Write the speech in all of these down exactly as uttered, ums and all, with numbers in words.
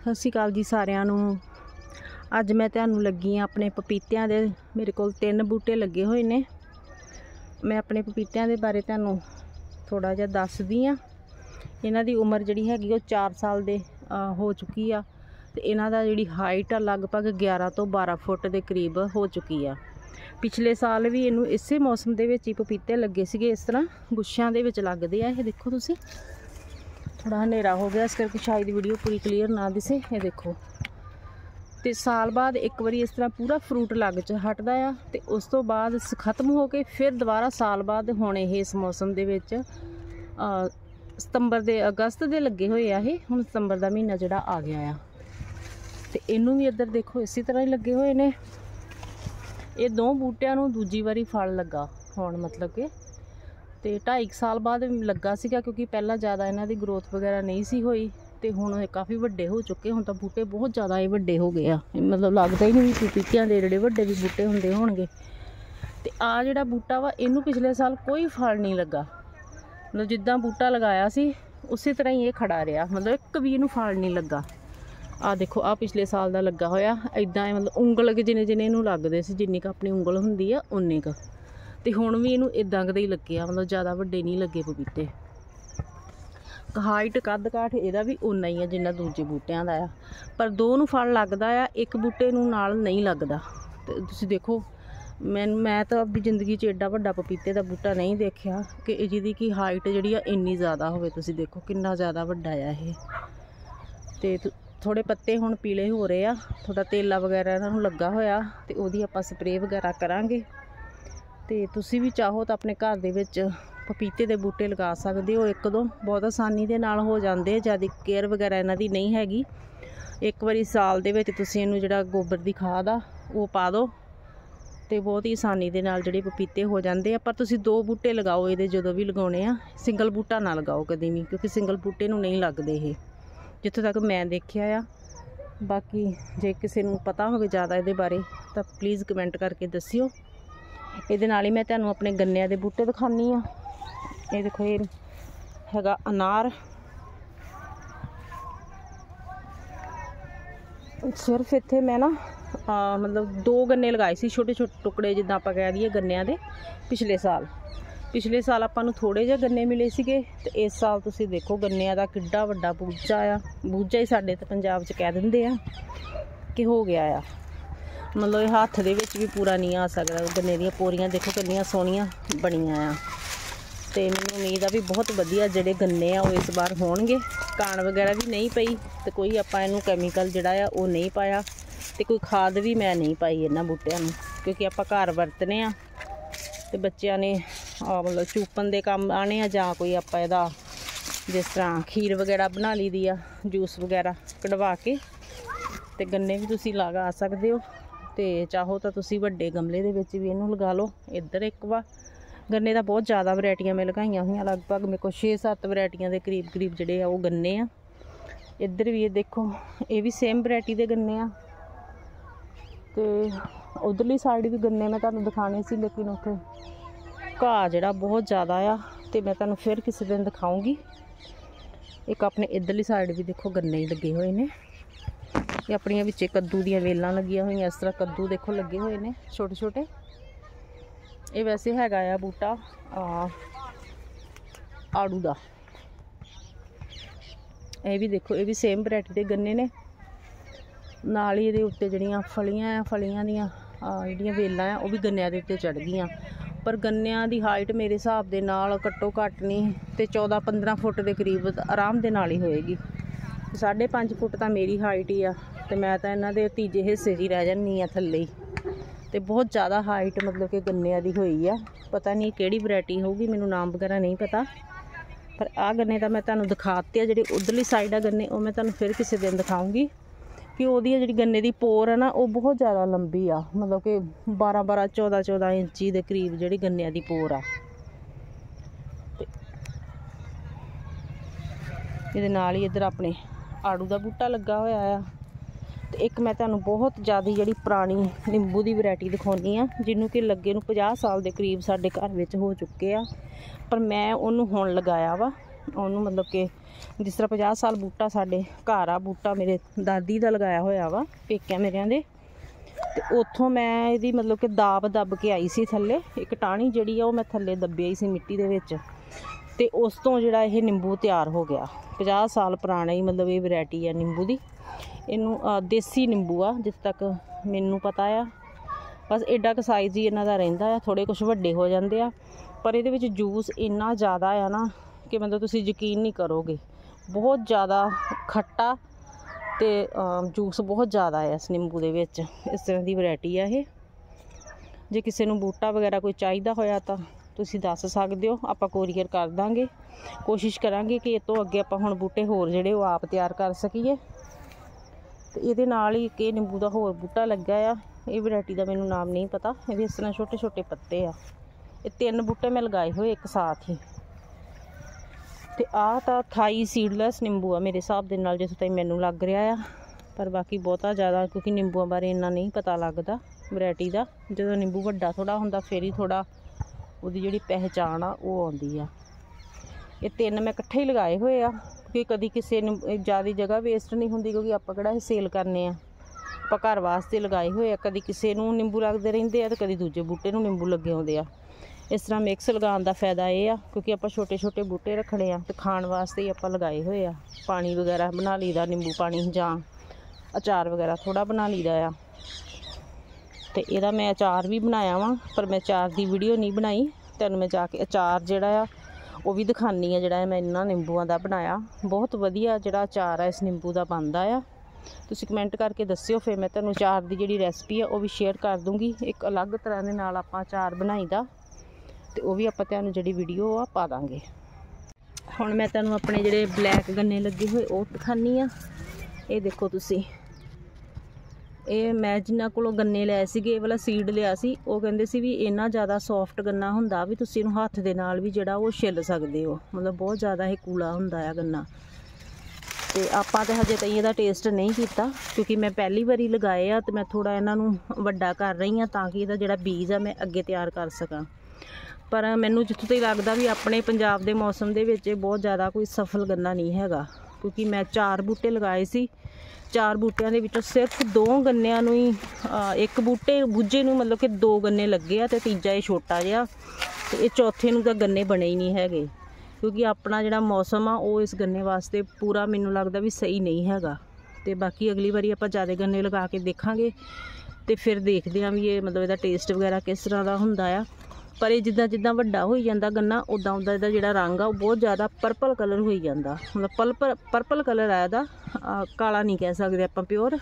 ਸਤਿ ਸ਼੍ਰੀ ਅਕਾਲ ਜੀ ਸਾਰਿਆਂ ਨੂੰ। ਅੱਜ मैं ਤੁਹਾਨੂੰ ਲੱਗੀ ਆ ਆਪਣੇ ਪਪੀਤਿਆਂ ਦੇ। ਮੇਰੇ ਕੋਲ ਤਿੰਨ ਬੂਟੇ ਲੱਗੇ ਹੋਏ ਨੇ। मैं अपने पपीतिਆਂ ਦੇ ਬਾਰੇ ਤੁਹਾਨੂੰ थोड़ा ਜਿਹਾ ਦੱਸਦੀ ਆ। ਇਹਨਾਂ ਦੀ ਉਮਰ ਜਿਹੜੀ ਹੈਗੀ ਉਹ चार ਸਾਲ ਦੇ ਹੋ ਚੁੱਕੀ ਆ ਤੇ ਇਹਨਾਂ ਦਾ ਜਿਹੜੀ ਹਾਈਟ ਆ ਲਗਭਗ ग्यारह ਤੋਂ बारह ਫੁੱਟ ਦੇ ਕਰੀਬ ਹੋ ਚੁੱਕੀ ਆ। ਪਿਛਲੇ ਸਾਲ ਵੀ ਇਹਨੂੰ ਇਸੇ ਮੌਸਮ ਦੇ ਵਿੱਚ ਹੀ ਪਪੀਤੇ ਲੱਗੇ ਸੀਗੇ। ਇਸ ਤਰ੍ਹਾਂ ਗੁੱਛਿਆਂ ਦੇ ਵਿੱਚ ਲੱਗਦੇ ਆ। ਇਹ ਦੇਖੋ ਤੁਸੀਂ, थोड़ा हनेरा हो गया इस करके शायद वीडियो पूरी क्लीयर ना दिसे। ये देखो तो साल बाद एक बारी इस तरह पूरा फ्रूट लग च हटदा आ ते उस तो बाद खत्म हो के फिर दोबारा साल बाद होने ये इस मौसम दे विच सितंबर दे अगस्त दे लगे हुए आ। ये हुण सितंबर दा महीना जिहड़ा आ गया आ ते इनू भी इधर देखो इसी तरह ही लगे हुए ने। ये दो बूटियां नूं दूजी वारी फल लगा हुण, मतलब कि तो ढाई साल बाद लगा सीगा क्योंकि पहला ज़्यादा इन्हां दी ग्रोथ वगैरह नहीं सी होई ते हुण काफ़ी वड्डे हो चुके। हुण तां बूटे बहुत ज़्यादा ये वड्डे हो गए आ, मतलब लगदा ही नहीं पपीतियां दे जेहड़े वड्डे भी बूटे हुंदे होणगे। ते आ जिहड़ा बूटा वा इनू पिछले साल कोई फल नहीं लगा, मतलब जिद्दां बूटा लगाया सी उसी तरह ही ये खड़ा रहा, मतलब एक भी इनू फल नहीं लगा। आ देखो आ पिछले साल दा लगा होया इदां, मतलब उंगल के जिन्ने जिन्ने इनू लगदे सी, जिन्नी क अपनी उंगल हुंदी आ उन्नी क। तो हुण भी इनू इदां कदे ही लगे आ, मतलब ज़्यादा वड्डे नहीं लगे पपीते। हाइट कद काठ इहदा भी उन्ना ही है जिन्ना दूजे बूटियां दा आ, पर दो नूं फल लगदा आ, एक बूटे नूं नाल नहीं लगदा। ते तुसीं देखो मैं मैं तो अपनी जिंदगी च एडा वड्डा पपीते दा बूटा नहीं देखिया कि जिहदी कि हाइट जिहड़ी आ इन्नी ज़्यादा होवे। तुसीं देखो किन्ना ज़्यादा वड्डा आ ये। ते थोड़े पत्ते हुण पीले हो रहे आ, थोड़ा तेला वगैरह इन्हां नूं लगा होया ते ओहदी आपां स्प्रे वगैरह करांगे। तो तुसी भी चाहो तो अपने घर दे विच पपीते दे बूटे लगा सकते हो। एक दो बहुत आसानी दे नाल हो जाते, ज़्यादा केयर वगैरह इन्हां दी नहीं हैगी। एक बारी साल दे विच तुसी इहनूं जिहड़ा गोबर दी खाद आ वो पा दो तो बहुत ही आसानी दे नाल जिहड़े पपीते हो जाते हैं। पर तुसी दो बूटे लगाओ इहदे जदों भी लगाउणे आ, सिंगल बूटा ना लगाओ कदी भी, क्योंकि सिंगल बूटे नूं नहीं लगदे ये, जित्थों तक मैं देखिया आ। बाकी जे किसी नूं पता होवे ज़्यादा इहदे बारे तो प्लीज़ कमेंट करके दस्सिओ। ਇਹਦੇ ਨਾਲ ਹੀ मैं ਤੁਹਾਨੂੰ अपने गन्निਆਂ ਦੇ बूटे दिखानी आ। ये देखो ये हैगा अनार, सिर्फ इत्थे मैं ना आ, मतलब दो गन्ने लगाए सी, छोटे छोटे टुकड़े जिद्दां आपां कह दईए गन्निਆਂ ਦੇ। पिछले साल पिछले साल आपां नूं थोड़े ਜਿਹੇ गन्ने मिले सीगे ते इस साल तुसीं देखो गन्निਆਂ ਦਾ किड्डा वड्डा बूझा आ। बूझा ही साडे ते पंजाब च कह दिंदे आ कि हो गया आ, मतलब ये हाथ दे विच भी पूरा नहीं आ सकदा। गन्ने दी पोरियां देखो कितनियां सोहणियां बणियां आ। ते मैनूं उम्मीद आ भी बहुत वधिया जिहड़े गन्ने आ वो इस बार होणगे। काण वगैरह भी नहीं पई ते कोई आपां इहनूं कैमिकल जिहड़ा आ वो नहीं पाया ते कोई खाद भी मैं नहीं पाई इन्हां बूटियां नूं, क्योंकि आपां घर वरतने आ ते बच्चिआं ने मतलब चूपन दे काम आने आ, जां कोई आपां इहदा जिस तरह खीर वगैरह बना ली दी आ, जूस वगैरह कढवा के। ते गन्ने भी तुसीं लगा सकदे हो, तो चाहो तो तुसी वड्डे गमले दे विच भी इनू लगा लो। इधर एक वा गन्ने दा बहुत ज़्यादा वैरायटियां मैं लगाईयां हुई, लगभग मेरे को छे सत्त वैरायटियां दे करीब करीब जिहड़े आ वो गन्ने आ। इधर भी ये देखो ये भी सेम वैरायटी दे गन्ने आ। ते उधरली साइड भी गन्ने मैं तुहानूं दिखाने सी, लेकिन उत्थे घाह जिहड़ा बहुत ज़्यादा आ, ते मैं तुहानूं फिर किसी दिन दिखाऊंगी। एक अपने इधरली साइड भी देखो गन्ने ही लगे हुए ने। ये अपनियां विच कद्दू दियां वेलां लगियां हुई, इस तरह कद्दू देखो लगे हुए ने छोटे छोटे। ये वैसे हैगा आ बूटा आ, आड़ू दा। ये भी देखो ये भी सेम वैरायटी दे गन्ने ने। नाल ही इहदे उत्ते जिहड़ियां फलियां आ, फलियां दियां जिहड़ियां वेलां आ वो भी गन्निਆਂ ਦੇ उत्ते चढ़ गईयां। पर गन्निਆਂ ਦੀ हाइट मेरे हिसाब दे नाल घट्टो घट्ट नहीं ते चौदह पंद्रह फुट के करीब आराम दे नाल ही होएगी। साढ़े पाँच फुट तो मेरी हाइट ही आ, तो मैं तो इन्हां दे तीजे हिस्से ही रह जानी आ थल्ले ही। तो बहुत ज़्यादा हाइट मतलब कि गन्निਆਂ दी होई आ। पता नहीं किहड़ी वैरायटी होगी, मैनूं नाम वगैरह नहीं पता। पर आ गन्ने तो मैं तुहानूं दिखाते आ, जिहड़े उधरली साइड आ गन्ने वो मैं तुहानूं फिर किसी दिन दिखाऊंगी कि ओहदी जिहड़ी गन्ने दी पोर है ना वो बहुत ज़्यादा लंबी आ, मतलब कि बारह बारह चौदह चौदह इंची के करीब जिहड़ी गन्निਆਂ दी पोर आ। इहदे नाल ही इधर अपने आड़ू का बूटा लगा होया आ। तो एक मैं तुहानूं बहुत ज़्यादा जी पुरानी निंबू की वैरायटी दिखाउणी आ, जिन्हों कि लगे नूं पचास साल के करीब साडे घर विच हो चुके आ, पर मैं उन्होंने हुण लगाया वा ਉਹਨੂੰ ਮਤਲਬ ਕਿ ਜਿਸ ਤਰ੍ਹਾਂ ਪੰਜਾਹ ਸਾਲ ਬੂਟਾ ਸਾਡੇ ਘਰ ਆ, ਬੂਟਾ ਮੇਰੇ ਦਾਦੀ ਦਾ ਲਗਾਇਆ ਹੋਇਆ ਵਾ ਪੇਕਿਆਂ ਮੇਰਿਆਂ ਦੇ, ਤੇ ਉੱਥੋਂ ਮੈਂ ਇਹਦੀ ਮਤਲਬ ਕਿ ਦਾਬ ਦੱਬ ਕੇ ਆਈ ਸੀ ਥੱਲੇ। ਇੱਕ ਟਾਹਣੀ ਜਿਹੜੀ ਆ ਉਹ ਮੈਂ ਥੱਲੇ ਦੱਬੀ ਆਈ ਸੀ ਮਿੱਟੀ ਦੇ ਵਿੱਚ, ਤੇ ਉਸ ਤੋਂ ਜਿਹੜਾ ਇਹ ਨਿੰਬੂ ਤਿਆਰ ਹੋ ਗਿਆ। ਪੰਜਾਹ ਸਾਲ ਪੁਰਾਣਾ ਹੀ ਮਤਲਬ ਇਹ ਵੈਰਾਈਟੀ ਆ ਨਿੰਬੂ ਦੀ। ਇਹਨੂੰ ਦੇਸੀ ਨਿੰਬੂ ਆ ਜਿੱਥੇ ਤੱਕ ਮੈਨੂੰ ਪਤਾ ਆ। ਬਸ ਐਡਾ ਕੁ ਸਾਈਜ਼ ਹੀ ਇਹਨਾਂ ਦਾ ਰਹਿੰਦਾ ਆ, ਥੋੜ੍ਹੇ ਕੁਛ ਵੱਡੇ ਹੋ ਜਾਂਦੇ ਆ, ਪਰ ਇਹਦੇ ਵਿੱਚ ਜੂਸ ਇੰਨਾ ਜ਼ਿਆਦਾ ਆ ਨਾ ਕਿ ਮਤਲਬ ਤੁਸੀਂ ਯਕੀਨ ਨਹੀਂ ਕਰੋਗੇ। ਬਹੁਤ ਜ਼ਿਆਦਾ ਖੱਟਾ ਅਤੇ ਜੂਸ ਬਹੁਤ ਜ਼ਿਆਦਾ ਆ ਇਸ ਨਿੰਬੂ ਦੇ ਵਿੱਚ। ਇਸ ਤਰ੍ਹਾਂ ਦੀ ਵੈਰਾਈਟੀ ਆ ਇਹ। ਜੇ ਕਿਸੇ ਨੂੰ ਬੂਟਾ ਵਗੈਰਾ ਕੋਈ ਚਾਹੀਦਾ ਹੋਇਆ ਤਾਂ ਤੁਸੀਂ ਦੱਸ ਸਕਦੇ ਹੋ, ਆਪਾਂ ਕੋਰੀਅਰ ਕਰ ਦਾਂਗੇ। ਕੋਸ਼ਿਸ਼ ਕਰਾਂਗੇ ਕਿ ਇਹ ਤੋਂ ਅੱਗੇ ਆਪਾਂ ਹੁਣ ਬੂਟੇ ਹੋਰ ਜਿਹੜੇ ਉਹ ਆਪ ਤਿਆਰ ਕਰ ਸਕੀਏ। ਤੇ ਇਹਦੇ ਨਾਲ ਹੀ ਇੱਕ ਇਹ ਨਿੰਬੂ ਦਾ ਹੋਰ ਬੂਟਾ ਲੱਗਾ ਆ, ਇਹ ਵੈਰਾਈਟੀ ਦਾ ਮੈਨੂੰ ਨਾਮ ਨਹੀਂ ਪਤਾ। ਇਹਦੇ ਇਸ ਤਰ੍ਹਾਂ ਛੋਟੇ ਛੋਟੇ ਪੱਤੇ ਆ। ਇਹ ਤਿੰਨ ਬੂਟੇ ਮੈਂ ਲਗਾਏ ਹੋਏ ਇੱਕ ਸਾਥ ਹੀ। ਤੇ ਆਹ ਤਾਂ ਥਾਈ ਸੀਡਲੈਸ ਨਿੰਬੂ ਆ ਮੇਰੇ ਹਿਸਾਬ ਦੇ ਨਾਲ, ਜਿਸ ਤਾਈਂ ਮੈਨੂੰ ਲੱਗ ਰਿਹਾ ਆ। ਪਰ ਬਾਕੀ ਬਹੁਤਾ ਜ਼ਿਆਦਾ ਕਿਉਂਕਿ ਨਿੰਬੂਆਂ ਬਾਰੇ ਇੰਨਾ ਨਹੀਂ ਪਤਾ ਲੱਗਦਾ ਵੈਰਾਈਟੀ ਦਾ। ਜਦੋਂ ਨਿੰਬੂ ਵੱਡਾ ਥੋੜ੍ਹਾ ਹੁੰਦਾ ਫਿਰ ਹੀ ਥੋੜ੍ਹਾ ਉਹਦੀ ਜਿਹੜੀ ਪਹਿਚਾਣ ਆ ਉਹ ਆਉਂਦੀ ਆ। ਇਹ ਤਿੰਨ ਮੈਂ ਇਕੱਠੇ ਹੀ ਲਗਾਏ ਹੋਏ ਆ ਕਿਉਂਕਿ ਕਦੀ ਕਿਸੇ ਨੂੰ ਜ਼ਿਆਦਾ ਜਗ੍ਹਾ ਵੇਸਟ ਨਹੀਂ ਹੁੰਦੀ, ਕਿਉਂਕਿ ਆਪਾਂ ਕਿਹੜਾ ਇਹ ਸੇਲ ਕਰਨੇ ਆ, ਆਪਾਂ ਘਰ ਵਾਸਤੇ ਲਗਾਏ ਹੋਏ ਆ। ਕਦੀ ਕਿਸੇ ਨੂੰ ਨਿੰਬੂ ਲੱਗਦੇ ਰਹਿੰਦੇ ਆ ਤੇ ਕਦੀ ਦੂਜੇ ਬੂਟੇ ਨੂੰ ਨਿੰਬੂ ਲੱਗੇ ਹੁੰਦੇ ਆ। ਇਸ ਤਰ੍ਹਾਂ ਮਿਕਸ ਲਗਾਉਣ ਦਾ ਫਾਇਦਾ ਇਹ ਆ ਕਿਉਂਕਿ ਆਪਾਂ ਛੋਟੇ ਛੋਟੇ ਬੂਟੇ ਰੱਖਣੇ ਆ ਤੇ ਖਾਣ ਵਾਸਤੇ ਹੀ ਆਪਾਂ ਲਗਾਏ ਹੋਏ ਆ। ਪਾਣੀ ਵਗੈਰਾ ਬਣਾ ਲਈਦਾ, ਨਿੰਬੂ ਪਾਣੀ ਜਾਂ ਅਚਾਰ ਵਗੈਰਾ ਥੋੜ੍ਹਾ ਬਣਾ ਲਈਦਾ ਆ। ਤੇ ਇਹਦਾ ਮੈਂ ਅਚਾਰ ਵੀ ਬਣਾਇਆ ਵਾ, ਪਰ ਮੈਂ ਅਚਾਰ ਦੀ ਵੀਡੀਓ ਨਹੀਂ ਬਣਾਈ। ਤੁਹਾਨੂੰ ਮੈਂ ਜਾ ਕੇ ਅਚਾਰ ਜਿਹੜਾ ਆ ਉਹ ਵੀ ਦਿਖਾਉਂਦੀ ਆ, ਜਿਹੜਾ ਮੈਂ ਇਹਨਾਂ ਨਿੰਬੂਆਂ ਦਾ ਬਣਾਇਆ। ਬਹੁਤ ਵਧੀਆ ਜਿਹੜਾ ਅਚਾਰ ਆ ਇਸ ਨਿੰਬੂ ਦਾ ਬਣਦਾ ਆ। ਤੁਸੀਂ ਕਮੈਂਟ ਕਰਕੇ ਦੱਸਿਓ, ਫਿਰ ਮੈਂ ਤੁਹਾਨੂੰ ਅਚਾਰ ਦੀ ਜਿਹੜੀ ਰੈਸਪੀ ਆ ਉਹ ਵੀ ਸ਼ੇਅਰ ਕਰ ਦੂँਗੀ। ਇੱਕ ਅਲੱਗ ਤਰ੍ਹਾਂ ਦੇ ਨਾਲ ਆਪਾਂ ਅਚਾਰ ਬਣਾਈ ਦਾ, ਤੇ ਉਹ ਵੀ ਆਪਾਂ ਤੁਹਾਨੂੰ ਜਿਹੜੀ ਵੀਡੀਓ ਆ ਪਾ ਦਾਂਗੇ। ਹੁਣ ਮੈਂ ਤੁਹਾਨੂੰ ਆਪਣੇ ਜਿਹੜੇ ਬਲੈਕ ਗੰਨੇ ਲੱਗੇ ਹੋਏ ਉਹ ਦਿਖਾਉਂਦੀ ਆ। ਇਹ ਦੇਖੋ ਤੁਸੀਂ, ਇਹ ਮੈਂ ਜਿਨ੍ਹਾਂ ਕੋਲੋਂ ਗੰਨੇ ਲਏ ਸੀਗੇ, ਇਹ ਵਾਲਾ ਸੀਡ ਲਿਆ ਸੀ, ਉਹ ਕਹਿੰਦੇ ਸੀ ਵੀ ਇੰਨਾ ਜ਼ਿਆਦਾ ਸੌਫਟ ਗੰਨਾ ਹੁੰਦਾ ਵੀ ਤੁਸੀਂ ਇਹਨੂੰ ਹੱਥ ਦੇ ਨਾਲ ਵੀ ਜਿਹੜਾ ਉਹ ਛਿੱਲ ਸਕਦੇ ਹੋ। ਮਤਲਬ ਬਹੁਤ ਜ਼ਿਆਦਾ ਇਹ ਕੂਲਾ ਹੁੰਦਾ ਆ ਗੰਨਾ। ਤੇ ਆਪਾਂ ਤਾਂ ਹਜੇ ਤਾਈਂ ਇਹਦਾ ਟੇਸਟ ਨਹੀਂ ਕੀਤਾ ਕਿਉਂਕਿ ਮੈਂ ਪਹਿਲੀ ਵਾਰੀ ਲਗਾਏ ਆ, ਤੇ ਮੈਂ ਥੋੜ੍ਹਾ ਇਹਨਾਂ ਨੂੰ ਵੱਡਾ ਕਰ ਰਹੀ ਹਾਂ ਤਾਂ ਕਿ ਇਹਦਾ ਜਿਹੜਾ ਬੀਜ ਆ ਮੈਂ ਅੱਗੇ ਤਿਆਰ ਕਰ ਸਕਾਂ। ਪਰ ਮੈਨੂੰ ਜਿੱਥੋਂ ਤੱਕ ਲੱਗਦਾ ਵੀ ਆਪਣੇ ਪੰਜਾਬ ਦੇ ਮੌਸਮ ਦੇ ਵਿੱਚ ਇਹ ਬਹੁਤ ਜ਼ਿਆਦਾ ਕੋਈ ਸਫਲ ਗੰਨਾ ਨਹੀਂ ਹੈਗਾ, ਕਿਉਂਕਿ ਮੈਂ ਚਾਰ ਬੂਟੇ ਲਗਾਏ ਸੀ। ਚਾਰ ਬੂਟਿਆਂ ਦੇ ਵਿੱਚੋਂ ਸਿਰਫ ਦੋ ਗੰਨਿਆਂ ਨੂੰ ਹੀ, ਇੱਕ ਬੂਟੇ ਬੂਝੇ ਨੂੰ ਮਤਲਬ ਕਿ ਦੋ ਗੰਨੇ ਲੱਗੇ ਆ, ਤੇ ਤੀਜਾ ਇਹ ਛੋਟਾ ਜਿਹਾ, ਤੇ ਇਹ ਚੌਥੇ ਨੂੰ ਤਾਂ ਗੰਨੇ ਬਣੇ ਹੀ ਨਹੀਂ ਹੈਗੇ। ਕਿਉਂਕਿ ਆਪਣਾ ਜਿਹੜਾ ਮੌਸਮ ਆ ਉਹ ਇਸ ਗੰਨੇ ਵਾਸਤੇ ਪੂਰਾ ਮੈਨੂੰ ਲੱਗਦਾ ਵੀ ਸਹੀ ਨਹੀਂ ਹੈਗਾ। ਤੇ ਬਾਕੀ ਅਗਲੀ ਵਾਰੀ ਆਪਾਂ ਜ਼ਿਆਦਾ ਗੰਨੇ ਲਗਾ ਕੇ ਦੇਖਾਂਗੇ ਤੇ ਫਿਰ ਦੇਖਦੇ ਹਾਂ ਵੀ ਇਹ ਮਤਲਬ ਇਹਦਾ ਟੇਸਟ ਵਗੈਰਾ ਕਿਸ ਤਰ੍ਹਾਂ ਦਾ ਹੁੰਦਾ ਆ। ਪਰ ਇਹ ਜਿੱਦਾਂ ਜਿੱਦਾਂ ਵੱਡਾ ਹੋਈ ਜਾਂਦਾ ਗੰਨਾ, ਉੱਦਾਂ ਉੱਦਾਂ ਇਹਦਾ ਜਿਹੜਾ ਰੰਗ ਆ ਉਹ ਬਹੁਤ ਜ਼ਿਆਦਾ ਪਰਪਲ ਕਲਰ ਹੋਈ ਜਾਂਦਾ। ਮਤਲਬ ਪਲਪਲ ਪਰਪਲ ਕਲਰ ਆ ਇਹਦਾ, ਕਾਲਾ ਨਹੀਂ ਕਹਿ ਸਕਦੇ ਆਪਾਂ ਪਿਓਰ।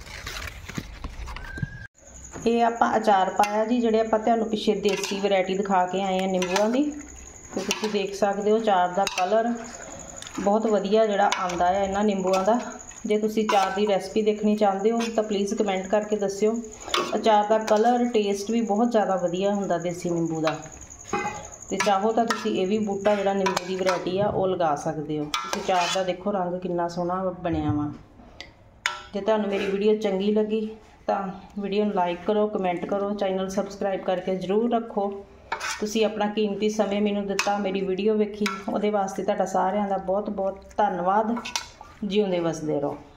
ਇਹ ਆਪਾਂ ਅਚਾਰ ਪਾਇਆ ਜੀ, ਜਿਹੜੇ ਆਪਾਂ ਤੁਹਾਨੂੰ ਪਿੱਛੇ ਦੇਸੀ ਵੈਰਾਈਟੀ ਦਿਖਾ ਕੇ ਆਏ ਆ ਨਿੰਬੂਆਂ ਦੀ। ਤੇ ਤੁਸੀਂ ਦੇਖ ਸਕਦੇ ਹੋ ਅਚਾਰ ਦਾ ਕਲਰ ਬਹੁਤ ਵਧੀਆ ਜਿਹੜਾ ਆਉਂਦਾ ਆ ਇਹਨਾਂ ਨਿੰਬੂਆਂ ਦਾ। ਜੇ ਤੁਸੀਂ ਅਚਾਰ ਦੀ ਰੈਸਪੀ ਦੇਖਣੀ ਚਾਹੁੰਦੇ ਹੋ ਤਾਂ ਪਲੀਜ਼ ਕਮੈਂਟ ਕਰਕੇ ਦੱਸਿਓ। ਅਚਾਰ ਦਾ ਕਲਰ ਟੇਸਟ ਵੀ ਬਹੁਤ ਜ਼ਿਆਦਾ ਵਧੀਆ ਹੁੰਦਾ ਦੇਸੀ ਨਿੰਬੂ ਦਾ। ਤੇ ਚਾਹੋ ਤਾਂ ਤੁਸੀਂ ਇਹ ਵੀ ਬੂਟਾ ਜਿਹੜਾ ਨਿੰਬੂ ਦੀ ਵੈਰਾਈਟੀ ਆ ਉਹ ਲਗਾ ਸਕਦੇ ਹੋ। ਤੁਸੀਂ ਅਚਾਰ ਦਾ ਦੇਖੋ ਰੰਗ ਕਿੰਨਾ ਸੋਹਣਾ ਬਣਿਆ ਵਾ। ਜੇ ਤੁਹਾਨੂੰ ਮੇਰੀ ਵੀਡੀਓ ਚੰਗੀ ਲੱਗੀ ਤਾਂ ਵੀਡੀਓ ਨੂੰ ਲਾਈਕ ਕਰੋ, ਕਮੈਂਟ ਕਰੋ, ਚੈਨਲ ਸਬਸਕ੍ਰਾਈਬ ਕਰਕੇ ਜ਼ਰੂਰ ਰੱਖੋ। ਤੁਸੀਂ ਆਪਣਾ ਕੀਮਤੀ ਸਮੇਂ ਮੈਨੂੰ ਦਿੱਤਾ, ਮੇਰੀ ਵੀਡੀਓ ਵੇਖੀ, ਉਹਦੇ ਵਾਸਤੇ ਤੁਹਾਡਾ ਸਾਰਿਆਂ ਦਾ ਬਹੁਤ ਬਹੁਤ ਧੰਨਵਾਦ। ਜਿਉਂਦੇ ਵਸਦੇ ਰਹੋ।